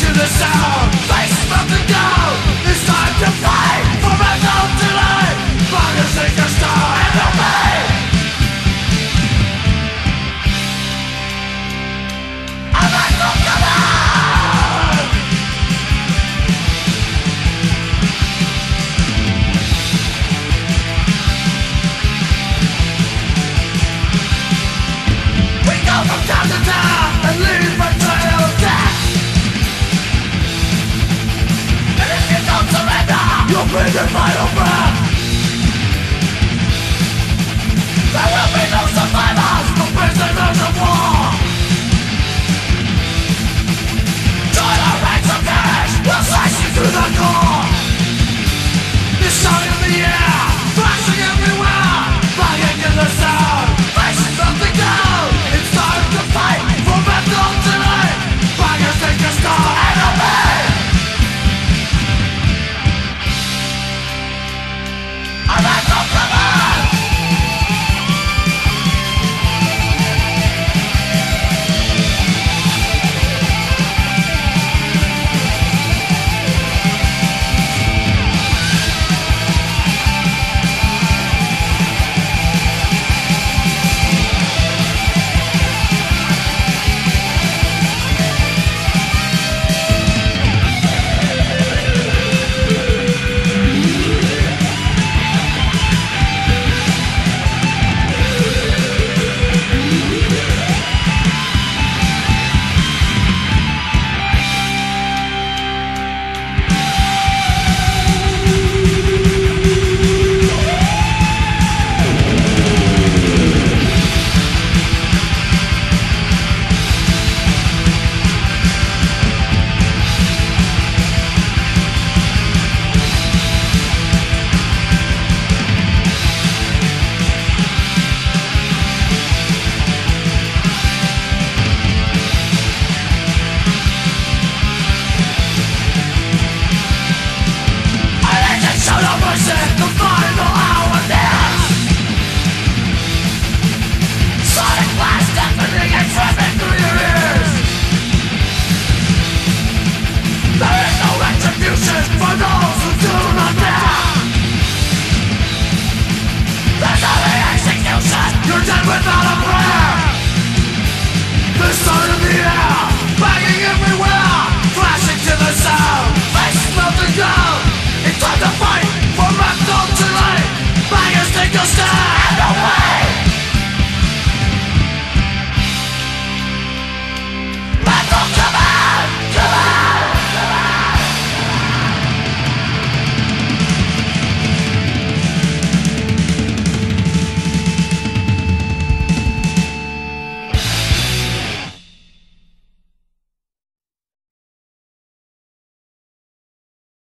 the sound, face from the ground. It's time to fight for a no delay. Fire sink a star and obey. I'm at the command. We go from town to town and leave a trail of death. And if you don't surrender, you'll breathe your final breath. There will be no survivors, no prisoners of war.